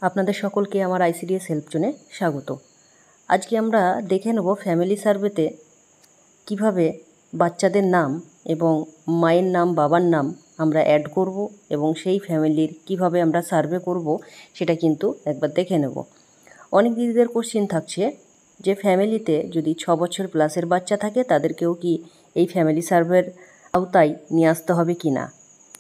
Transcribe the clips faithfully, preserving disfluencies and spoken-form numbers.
আপনাদের সকলকে আমার আইসিডিএস হেল্প জোনে স্বাগত। আজকে আমরা দেখে নেব ফ্যামিলি সার্ভেতে কিভাবে বাচ্চাদের নাম এবং মায়ের নাম বাবার নাম আমরা অ্যাড করব এবং সেই ফ্যামিলির কিভাবে আমরা সার্ভে করব সেটা কিন্তু একবার দেখে নেব। অনেক দিদিদের কোশ্চেন থাকছে যে ফ্যামিলিতে যদি ছ বছর প্লাসের বাচ্চা থাকে তাদেরকেও কি এই ফ্যামিলি সার্ভের আওতায় নিয়ে আসতে হবে কি না।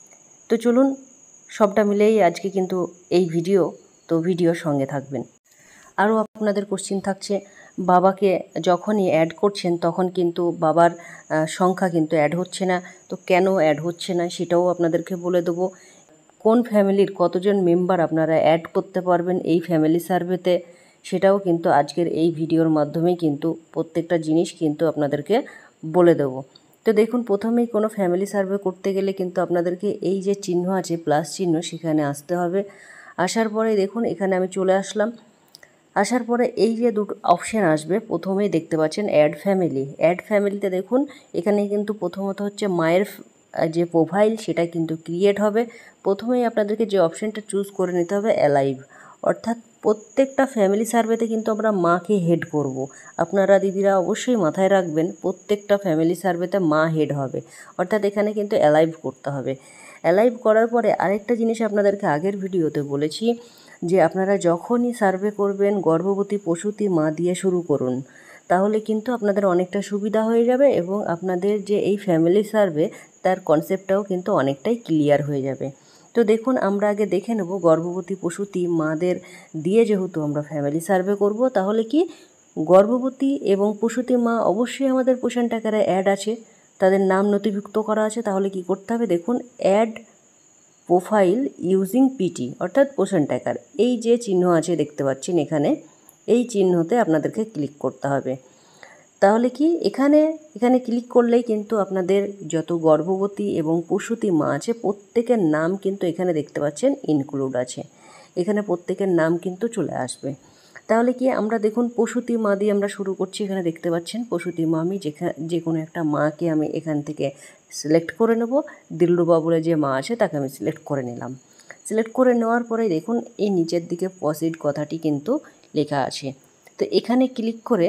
তো চলুন সবটা মিলেই আজকে কিন্তু এই ভিডিও, তো ভিডিওর সঙ্গে থাকবেন। আরও আপনাদের কোশ্চেন থাকছে বাবাকে যখনই অ্যাড করছেন তখন কিন্তু বাবার সংখ্যা কিন্তু অ্যাড হচ্ছে না, তো কেন অ্যাড হচ্ছে না সেটাও আপনাদেরকে বলে দেবো। কোন ফ্যামিলির কতজন মেম্বার আপনারা অ্যাড করতে পারবেন এই ফ্যামিলি সার্ভেতে সেটাও কিন্তু আজকের এই ভিডিওর মাধ্যমেই কিন্তু প্রত্যেকটা জিনিস কিন্তু আপনাদেরকে বলে দেবো। তো দেখুন, প্রথমেই কোনো ফ্যামিলি সার্ভে করতে গেলে কিন্তু আপনাদেরকে এই যে চিহ্ন আছে প্লাস চিহ্ন সেখানে আসতে হবে। আসার পরে দেখুন এখানে আমি চলে আসলাম। আসার পরে এই যে দুটো অপশান আসবে, প্রথমেই দেখতে পাচ্ছেন অ্যাড ফ্যামিলি। অ্যাড ফ্যামিলিতে দেখুন এখানে কিন্তু প্রথমত হচ্ছে মায়ের যে প্রোফাইল সেটা কিন্তু ক্রিয়েট হবে। প্রথমেই আপনাদেরকে যে অপশানটা চুজ করে নিতে হবে অ্যালাইভ, অর্থাৎ প্রত্যেকটা ফ্যামিলি সার্ভেতে কিন্তু আমরা মাকে হেড করব। আপনারা দিদিরা অবশ্যই মাথায় রাখবেন প্রত্যেকটা ফ্যামিলি সার্ভেতে মা হেড হবে, অর্থাৎ এখানে কিন্তু অ্যালাইভ করতে হবে। অ্যালাইভ করার পরে আরেকটা জিনিস আপনাদেরকে আগের ভিডিওতে বলেছি যে আপনারা যখনই সার্ভে করবেন গর্ভবতী প্রসূতি মা দিয়ে শুরু করুন, তাহলে কিন্তু আপনাদের অনেকটা সুবিধা হয়ে যাবে এবং আপনাদের যে এই ফ্যামিলি সার্ভে তার কনসেপ্টটাও কিন্তু অনেকটাই ক্লিয়ার হয়ে যাবে। তো দেখুন আমরা আগে দেখে নেব গর্ভবতী প্রসূতি মাদের দিয়ে যেহেতু আমরা ফ্যামিলি সার্ভে করব, তাহলে কি গর্ভবতী এবং প্রসূতি মা অবশ্যই আমাদের পোষণ ট্র্যাকারে অ্যাড আছে, তাদের নাম নথিভুক্ত করা আছে। তাহলে কি করতে হবে দেখুন, অ্যাড প্রোফাইল ইউজিং পিটি অর্থাৎ পোষণ ট্র্যাকার, এই যে চিহ্ন আছে দেখতে পাচ্ছেন এখানে, এই চিহ্নতে আপনাদেরকে ক্লিক করতে হবে। তাহলে কি এখানে এখানে ক্লিক করলেই কিন্তু আপনাদের যত গর্ভবতী এবং প্রসূতি মা আছে প্রত্যেকের নাম কিন্তু এখানে দেখতে পাচ্ছেন ইনক্লুড আছে, এখানে প্রত্যেকের নাম কিন্তু চলে আসবে। তাহলে কি আমরা দেখুন প্রসূতি মা দিয়ে আমরা শুরু করছি। এখানে দেখতে পাচ্ছেন প্রসূতি মা, আমি যেখানে যে কোনো একটা মাকে আমি এখান থেকে সিলেক্ট করে নেব। দিলরুবা বলে যে মা আছে তাকে আমি সিলেক্ট করে নিলাম। সিলেক্ট করে নেওয়ার পরে দেখুন এই নিচের দিকে প্রসিড কথাটি কিন্তু লেখা আছে, তো এখানে ক্লিক করে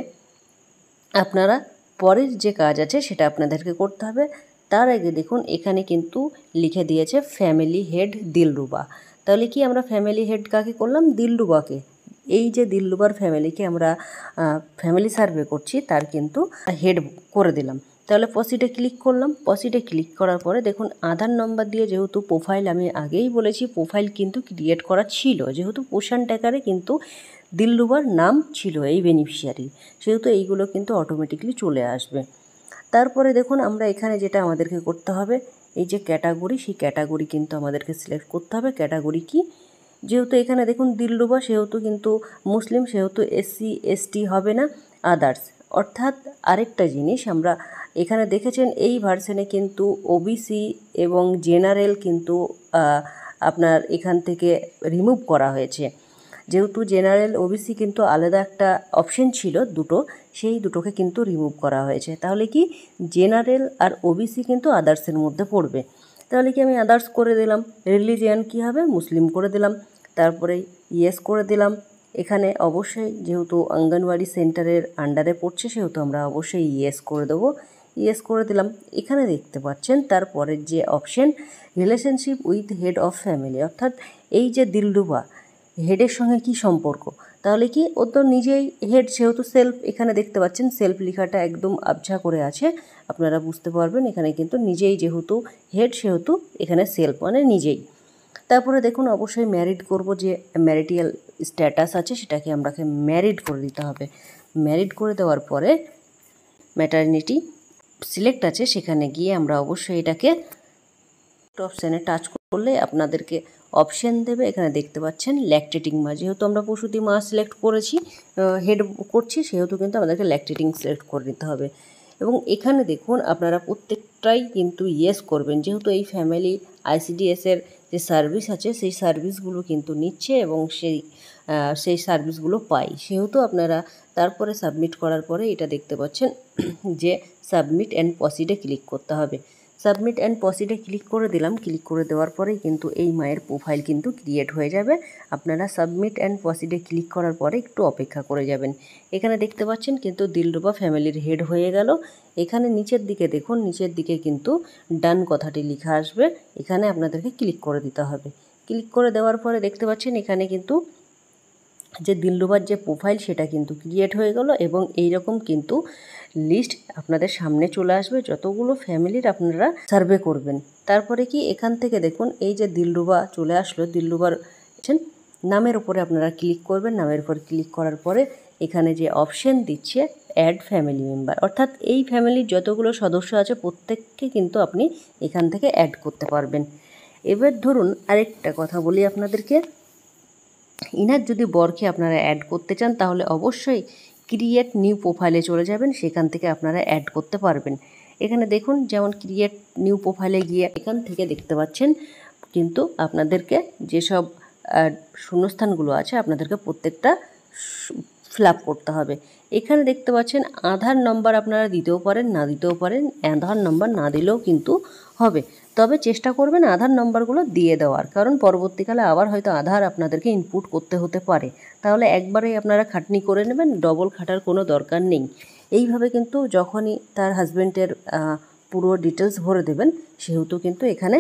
আপনারা পরের যে কাজ আছে সেটা আপনাদেরকে করতে হবে। তার আগে দেখুন এখানে কিন্তু লিখে দিয়েছে ফ্যামিলি হেড দিলরুবা। তাহলে কি আমরা ফ্যামিলি হেড কাকে করলাম? দিলরুবাকে। এই যে দিলরুবার ফ্যামিলিকে আমরা ফ্যামিলি সার্ভে করছি তার কিন্তু হেড করে দিলাম। তাহলে পসিটে ক্লিক করলাম। পসিটে ক্লিক করার পরে দেখুন আধার নম্বর দিয়ে যেহেতু প্রোফাইল, আমি আগেই বলেছি প্রোফাইল কিন্তু ক্রিয়েট করা ছিল, যেহেতু পোষণ ট্র্যাকারে কিন্তু দিলরুবার নাম ছিল এই বেনিফিশিয়ারি, সেহেতু এইগুলো কিন্তু অটোমেটিকলি চলে আসবে। তারপরে দেখুন আমরা এখানে যেটা আমাদেরকে করতে হবে, এই যে ক্যাটাগরি, সেই ক্যাটাগরি কিন্তু আমাদেরকে সিলেক্ট করতে হবে। ক্যাটাগরি কি? যেহেতু এখানে দেখুন দিলরুবা সেহেতু কিন্তু মুসলিম, সেহেতু এসসি এসটি হবে না, আদার্স। অর্থাৎ আরেকটা জিনিস আমরা এখানে দেখেছেন এই ভার্সনে কিন্তু ওবিসি এবং জেনারেল কিন্তু আপনার এখান থেকে রিমুভ করা হয়েছে। যেহেতু জেনারেল ওবিসি কিন্তু আলাদা একটা অপশন ছিল দুটো, সেই দুটোকে কিন্তু রিমুভ করা হয়েছে। তাহলে কি জেনারেল আর ওবিসি কিন্তু আদার্সের মধ্যে পড়বে। তাহলে কি আমি আদার্স করে দিলাম। রিলিজিয়ান কি হবে? মুসলিম করে দিলাম। তারপরে ইয়েস করে দিলাম। এখানে অবশ্যই যেহেতু অঙ্গনওয়াড়ি সেন্টারের আন্ডারে পড়ছে সেহেতু আমরা অবশ্যই ইয়েস করে দেবো। ইয়েস করে দিলাম। এখানে দেখতে পাচ্ছেন তারপরের যে option relationship with head of family, অর্থাৎ এই যে দিলরুবা হেডের সঙ্গে কি সম্পর্ক। তাহলে কি ও তো নিজেই হেড, সেহেতু সেলফ, এখানে দেখতে পাচ্ছেন সেলফ লেখাটা একদম আবছা করে আছে, আপনারা বুঝতে পারবেন এখানে কিন্তু নিজেই যেহেতু হেড সেহেতু এখানে সেলফ মানে নিজেই। তারপরে দেখুন অবশ্যই ম্যারিড করব, যে ম্যারিটিয়াল স্ট্যাটাস আছে সেটাকে আমরাকে ম্যারিড করে দিতে হবে। ম্যারিড করে দেওয়ার পরে ম্যাটারনিটি সিলেক্ট আছে, সেখানে গিয়ে আমরা অবশ্যই এটাকে অপশানে টাচ করলে আপনাদেরকে অপশান দেবে। এখানে দেখতে পাচ্ছেন ল্যাকটেটিং মা, যেহেতু আমরা প্রসূতি মা সিলেক্ট করেছি, হেড করছি, সেহেতু কিন্তু আমাদেরকে ল্যাকটেটিং সিলেক্ট করে নিতে হবে। এবং এখানে দেখুন আপনারা প্রত্যেকটাই কিন্তু ইয়েস করবেন, যেহেতু এই ফ্যামিলি আইসিডিএসের যে সার্ভিস আছে সেই সার্ভিসগুলো কিন্তু নিচ্ছে এবং সেই সেই সার্ভিসগুলো পাই, সেহেতু আপনারা তারপরে সাবমিট করার পরে এটা দেখতে পাচ্ছেন যে সাবমিট অ্যান্ড প্রসিডে ক্লিক করতে হবে। সাবমিট অ্যান্ড প্রসিডে ক্লিক করে দিলাম। ক্লিক করে দেওয়ার পরেই কিন্তু এই মায়ের প্রোফাইল কিন্তু ক্রিয়েট হয়ে যাবে। আপনারা সাবমিট অ্যান্ড প্রসিডে ক্লিক করার পরে একটু অপেক্ষা করে যাবেন। এখানে দেখতে পাচ্ছেন কিন্তু দিলরুবা ফ্যামিলির হেড হয়ে গেল। এখানে নিচের দিকে দেখুন, নিচের দিকে কিন্তু ডান কথাটি লেখা আসবে, এখানে আপনাদেরকে ক্লিক করে দিতে হবে। ক্লিক করে দেওয়ার পরে দেখতে পাচ্ছেন এখানে কিন্তু যে দিলরুবার যে প্রোফাইল সেটা কিন্তু ক্রিয়েট হয়ে গেল এবং এই রকম কিন্তু লিস্ট আপনাদের সামনে চলে আসবে যতগুলো ফ্যামিলির আপনারা সার্ভে করবেন। তারপরে কি এখান থেকে দেখুন এই যে দিলরুবা চলে আসলো, দিলরুবার নামের উপরে আপনারা ক্লিক করবেন। নামের উপর ক্লিক করার পরে এখানে যে অপশন দিচ্ছে অ্যাড ফ্যামিলি মেম্বার, অর্থাৎ এই ফ্যামিলির যতগুলো সদস্য আছে প্রত্যেককে কিন্তু আপনি এখান থেকে অ্যাড করতে পারবেন। এবার ধরুন আরেকটা কথা বলি আপনাদেরকে, ইনার যদি বরকে আপনারা অ্যাড করতে চান তাহলে অবশ্যই ক্রিয়েট নিউ প্রোফাইলে চলে যাবেন, সেখান থেকে আপনারা অ্যাড করতে পারবেন। এখানে দেখুন যেমন ক্রিয়েট নিউ প্রোফাইলে গিয়ে এখান থেকে দেখতে পাচ্ছেন কিন্তু আপনাদেরকে যেসব শূন্যস্থানগুলো আছে আপনাদেরকে প্রত্যেকটা ফিল আপ করতে হবে। এখানে দেখতে পাচ্ছেন আধার নম্বর আপনারা দিতেও পারেন, না দিতেও পারেন। আধার নম্বর না দিলেও কিন্তু হবে, তবে চেষ্টা করবেন আধার নম্বরগুলো দিয়ে দেওয়ার, কারণ পরবর্তীকালে আবার হয়তো আধার আপনাদেরকে ইনপুট করতে হতে পারে। তাহলে একবারেই আপনারা খাটনি করে নেবেন, ডবল খাটার কোনো দরকার নেই। এইভাবে কিন্তু যখনই তার হাজব্যান্ডের পুরো ডিটেলস ভরে দেবেন সেহেতু কিন্তু এখানে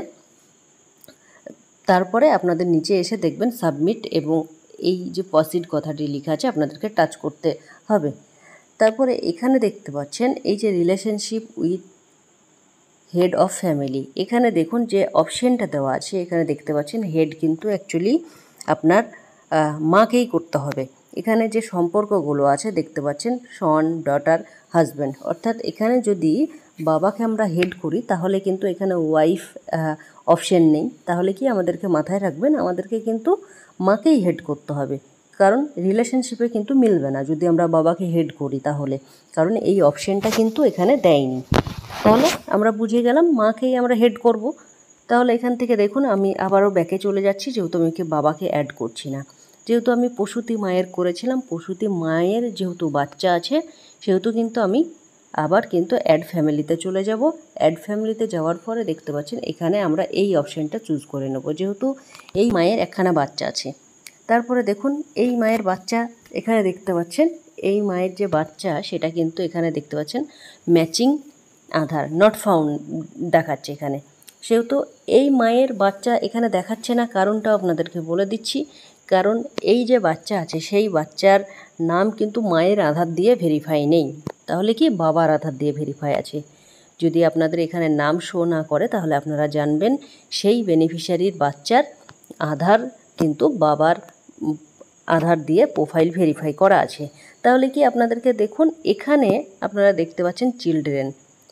তারপরে আপনাদের নিচে এসে দেখবেন সাবমিট এবং এই যে প্রসিড কথাটি লেখা আছে আপনাদেরকে টাচ করতে হবে। তারপরে এখানে দেখতে পাচ্ছেন এই যে relationship with head of family, এখানে দেখুন যে অপশানটা দেওয়া আছে, এখানে দেখতে পাচ্ছেন হেড কিন্তু অ্যাকচুয়ালি আপনার মাকেই করতে হবে। এখানে যে সম্পর্কগুলো আছে দেখতে পাচ্ছেন সন, ডটার, হাজব্যান্ড, অর্থাৎ এখানে যদি বাবাকে আমরা হেড করি তাহলে কিন্তু এখানে ওয়াইফ অপশান নেই। তাহলে কি আমাদেরকে মাথায় রাখবেন আমাদেরকে কিন্তু মাকেই হেড করতে হবে, কারণ রিলেশনশিপে কিন্তু মিলবে না যদি আমরা বাবাকে হেড করি তাহলে, কারণ এই অপশানটা কিন্তু এখানে দেয়নি। তাহলে আমরা বুঝে গেলাম মাকেই আমরা হেড করব। তাহলে এখান থেকে দেখুন আমি আবারও ব্যাকে চলে যাচ্ছি, যেহেতু আমি বাবাকে অ্যাড করছি না। যেহেতু আমি প্রসূতি মায়ের করেছিলাম, প্রসূতি মায়ের যেহেতু বাচ্চা আছে সেহেতু কিন্তু আমি আবার কিন্তু অ্যাড ফ্যামিলিতে চলে যাব। অ্যাড ফ্যামিলিতে যাওয়ার পরে দেখতে পাচ্ছেন এখানে আমরা এই অপশানটা চুজ করে নেব, যেহেতু এই মায়ের একখানা বাচ্চা আছে। তারপরে দেখুন এই মায়ের বাচ্চা এখানে দেখতে পাচ্ছেন, এই মায়ের যে বাচ্চা সেটা কিন্তু এখানে দেখতে পাচ্ছেন ম্যাচিং আধার নট ফাউন্ড দেখাচ্ছে এখানে, সেহেতু এই মায়ের বাচ্চা এখানে দেখাচ্ছে না। কারণটাও আপনাদেরকে বলে দিচ্ছি, কারণ এই যে বাচ্চা আছে সেই বাচ্চার নাম কিন্তু মায়ের আধার দিয়ে ভেরিফাই নেই, তাহলে কি বাবার আধার দিয়ে ভেরিফাই আছে। যদি আপনাদের এখানে নাম শো না করে তাহলে আপনারা জানবেন সেই বেনিফিশিয়ারির বাচ্চার আধার কিন্তু বাবার আধার দিয়ে প্রোফাইল ভেরিফাই করা আছে। তাহলে কি আপনাদেরকে দেখুন এখানে আপনারা দেখতে পাচ্ছেন চিলড্রেন,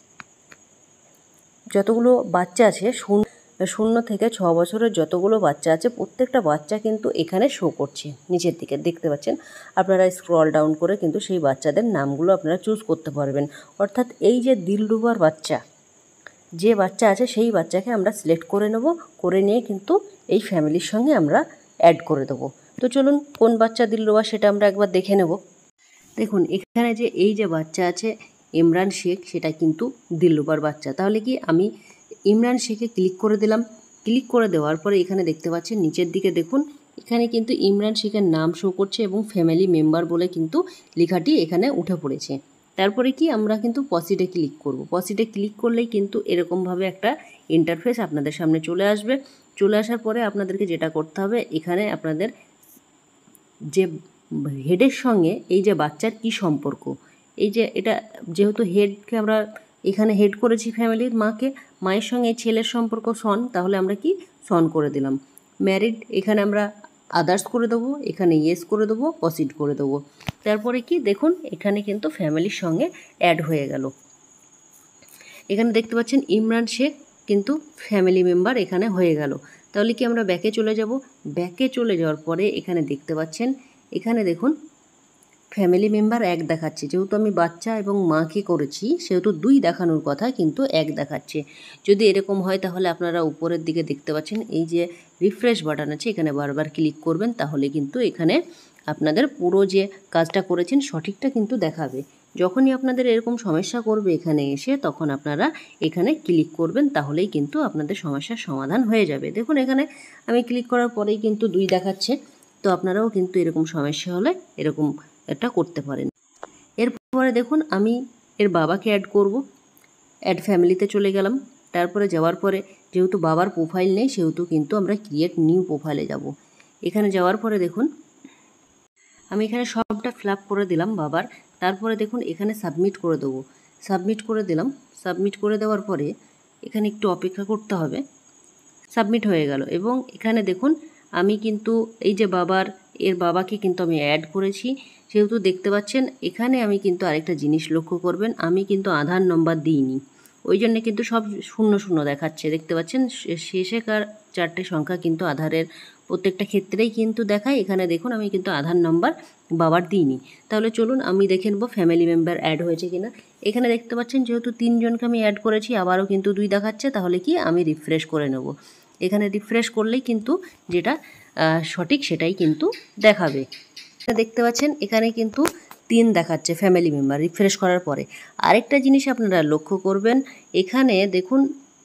যতগুলো বাচ্চা আছে শূন্য শূন্য থেকে ছ বছরের যতগুলো বাচ্চা আছে প্রত্যেকটা বাচ্চা কিন্তু এখানে শো করছে নিচের দিকে দেখতে পাচ্ছেন। আপনারা স্ক্রল ডাউন করে কিন্তু সেই বাচ্চাদের নামগুলো আপনারা চুজ করতে পারবেন। অর্থাৎ এই যে দিলরুবার বাচ্চা যে বাচ্চা আছে সেই বাচ্চাকে আমরা সিলেক্ট করে নেব, করে নিয়ে কিন্তু এই ফ্যামিলির সঙ্গে আমরা অ্যাড করে দেবো। তো চলুন কোন বাচ্চা দিলরুবা সেটা আমরা একবার দেখে নেব। দেখুন এখানে যে এই যে বাচ্চা আছে ইমরান শেখ সেটা কিন্তু দিলরুবার বাচ্চা। তাহলে কি আমি ইমরান শেখে ক্লিক করে দিলাম। ক্লিক করে দেওয়ার পরে এখানে দেখতে পাচ্ছেন নিচের দিকে দেখুন এখানে কিন্তু ইমরান শেখের নাম শো করছে এবং ফ্যামিলি মেম্বার বলে কিন্তু লেখাটি এখানে উঠে পড়েছে। তারপরে কি আমরা কিন্তু প্রসিডে ক্লিক করব। প্রসিডে ক্লিক করলেই কিন্তু এরকমভাবে একটা ইন্টারফেস আপনাদের সামনে চলে আসবে। চলে আসার পরে আপনাদেরকে যেটা করতে হবে এখানে আপনাদের যে হেডের সঙ্গে এই যে বাচ্চার কি সম্পর্ক, এই যে এটা যেহেতু হেডকে আমরা এখানে হেড করেছি ফ্যামিলির মাকে, মায়ের সঙ্গে ছেলের সম্পর্ক সন, তাহলে আমরা কি সন করে দিলাম। ম্যারিড এখানে আমরা আদার্স করে দেবো, এখানে ইয়েস করে দেবো, প্রসিড করে দেবো। তারপরে কি দেখুন এখানে কিন্তু ফ্যামিলির সঙ্গে অ্যাড হয়ে গেল। এখানে দেখতে পাচ্ছেন ইমরান শেখ কিন্তু ফ্যামিলি মেম্বার এখানে হয়ে গেল। তাহলে কি আমরা ব্যাকে চলে যাব। ব্যাকে চলে যাওয়ার পরে এখানে দেখতে পাচ্ছেন এখানে দেখুন ফ্যামিলি মেম্বার এক দেখাচ্ছে, যেহেতু আমি বাচ্চা এবং মাকে করেছি সেহেতু দুই দেখানোর কথা কিন্তু এক দেখাচ্ছে। যদি এরকম হয় তাহলে আপনারা উপরের দিকে দেখতে পাচ্ছেন এই যে রিফ্রেশ বাটন আছে এখানে বারবার ক্লিক করবেন, তাহলে কিন্তু এখানে আপনাদের পুরো যে কাজটা করেছেন সঠিকটা কিন্তু দেখাবে। যখনই আপনাদের এরকম সমস্যা করবে এখানে এসে, তখন আপনারা এখানে ক্লিক করবেন, তাহলেই কিন্তু আপনাদের সমস্যার সমাধান হয়ে যাবে। দেখুন এখানে আমি ক্লিক করার পরেই কিন্তু দুই দেখাচ্ছে। তো আপনারাও কিন্তু এরকম সমস্যা হলে এরকম এটা করতে পারেন। এরপরে দেখুন আমি এর বাবাকে অ্যাড করব। অ্যাড ফ্যামিলিতে চলে গেলাম। তারপরে যাওয়ার পরে যেহেতু বাবার প্রোফাইল নেই, সেহেতু কিন্তু আমরা ক্রিয়েট নিউ প্রোফাইলে যাব। এখানে যাওয়ার পরে দেখুন আমি এখানে সবটা ফিল আপ করে দিলাম বাবার। তারপরে দেখুন এখানে সাবমিট করে দেবো। সাবমিট করে দিলাম। সাবমিট করে দেওয়ার পরে এখানে একটু অপেক্ষা করতে হবে। সাবমিট হয়ে গেল এবং এখানে দেখুন আমি কিন্তু এই যে বাবার এর বাবাকে কিন্তু আমি অ্যাড করেছি, সেহেতু দেখতে পাচ্ছেন এখানে আমি কিন্তু আরেকটা জিনিস লক্ষ্য করবেন, আমি কিন্তু আধার নম্বর দিইনি, ওই জন্য কিন্তু সব শূন্য শূন্য দেখাচ্ছে। দেখতে পাচ্ছেন শেষেকার চারটে সংখ্যা কিন্তু আধারের প্রত্যেকটা ক্ষেত্রেই কিন্তু দেখায়। এখানে দেখুন আমি কিন্তু আধার নম্বর বাবার দিইনি। তাহলে চলুন আমি দেখে নেবো ফ্যামিলি মেম্বার অ্যাড হয়েছে কিনা। এখানে দেখতে পাচ্ছেন যেহেতু তিনজনকে আমি অ্যাড করেছি, আবারও কিন্তু দুই দেখাচ্ছে। তাহলে কি আমি রিফ্রেশ করে নেব। এখানে রিফ্রেশ করলেই কিন্তু যেটা সঠিক সেটাই কিন্তু দেখাবে। দেখতে পাচ্ছেন এখানে কিন্তু তিন দেখাচ্ছে ফ্যামিলি মেম্বার রিফ্রেশ করার পরে। আরেকটা জিনিস আপনারা লক্ষ্য করবেন, এখানে দেখুন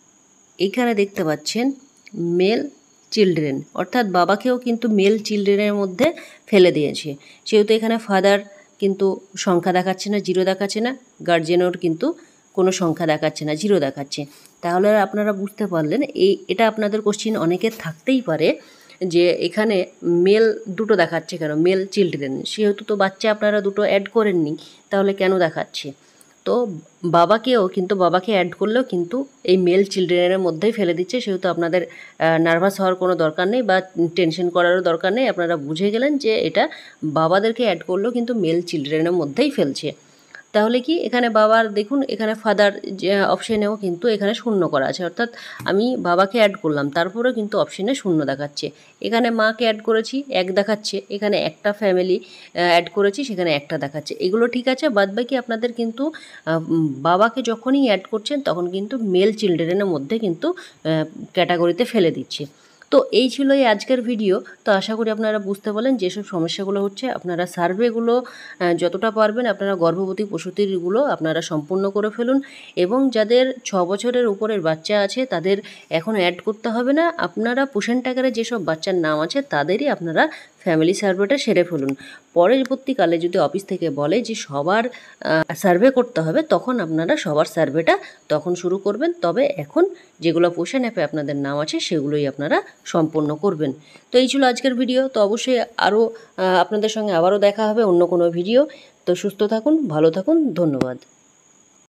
এখানে দেখতে পাচ্ছেন মেল চিলড্রেন, অর্থাৎ বাবাকেও কিন্তু মেল চিলড্রেনের মধ্যে ফেলে দিয়েছে। সেহেতু এখানে ফাদার কিন্তু সংখ্যা দেখাচ্ছে না, জিরো দেখাচ্ছে না, গার্জেনের কিন্তু কোনো সংখ্যা দেখাচ্ছে না, জিরো দেখাচ্ছে। তাহলে আপনারা বুঝতে পারলেন এই এটা আপনাদের কোশ্চিন অনেকের থাকতেই পারে যে এখানে মেল দুটো দেখাচ্ছে কেন, মেল চিলড্রেন, সেহেতু তো বাচ্চা আপনারা দুটো অ্যাড করেননি, তাহলে কেন দেখাচ্ছে। তো বাবাকেও কিন্তু বাবাকে অ্যাড করলেও কিন্তু এই মেল চিলড্রেনের মধ্যেই ফেলে দিচ্ছে। সেহেতু আপনাদের নার্ভাস হওয়ার কোনো দরকার নেই বা টেনশন করারও দরকার নেই। আপনারা বুঝে গেলেন যে এটা বাবাদেরকে অ্যাড করলেও কিন্তু মেল চিলড্রেনের মধ্যেই ফেলছে। তাহলে কি এখানে বাবার দেখুন এখানে ফাদার যে অপশানেও কিন্তু এখানে শূন্য করা আছে, অর্থাৎ আমি বাবাকে অ্যাড করলাম তারপরেও কিন্তু অপশানে শূন্য দেখাচ্ছে। এখানে মাকে অ্যাড করেছি এক দেখাচ্ছে, এখানে একটা ফ্যামিলি অ্যাড করেছি সেখানে একটা দেখাচ্ছে। এগুলো ঠিক আছে, বাদবাকি আপনাদের কিন্তু বাবাকে যখনই অ্যাড করছেন তখন কিন্তু মেল চিলড্রেনের মধ্যে কিন্তু ক্যাটাগরিতে ফেলে দিচ্ছে। তো এই ছিল এই আজকের ভিডিও। তো আশা করি আপনারা বুঝতে পারলেন যেসব সমস্যাগুলো হচ্ছে আপনারা সার্ভেগুলো যতটা পারবেন আপনারা গর্ভবতী প্রসূতিগুলো আপনারা সম্পূর্ণ করে ফেলুন। এবং যাদের ছ বছরের উপরের বাচ্চা আছে তাদের এখন অ্যাড করতে হবে না, আপনারা পোষণ টাকারে যেসব বাচ্চার নাম আছে তাদেরই আপনারা ফ্যামিলি সার্ভেটা সেরে ফেলুন। পরবর্তীকালে যদি অফিস থেকে বলে যে সবার সার্ভে করতে হবে, তখন আপনারা সবার সার্ভেটা তখন শুরু করবেন। তবে এখন যেগুলো পোষণ অ্যাপে আপনাদের নাম আছে সেগুলোই আপনারা সম্পন্ন করবেন। তো এই ছিল আজকের ভিডিও। তো অবশ্যই আরও আপনাদের সঙ্গে আবারও দেখা হবে অন্য কোনো ভিডিও। তো সুস্থ থাকুন, ভালো থাকুন, ধন্যবাদ।